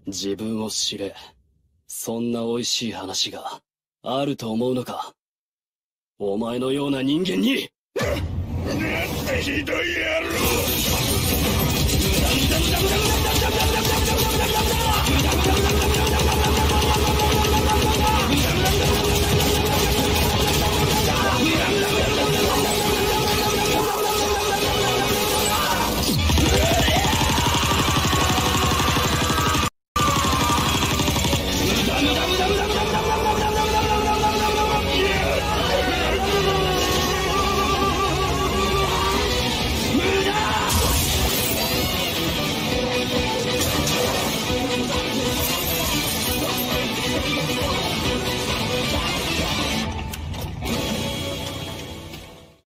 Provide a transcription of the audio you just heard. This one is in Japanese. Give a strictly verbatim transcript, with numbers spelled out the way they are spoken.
自分を知れ。そんな美味しい話があると思うのか。お前のような人間に。 なんてひどい野郎。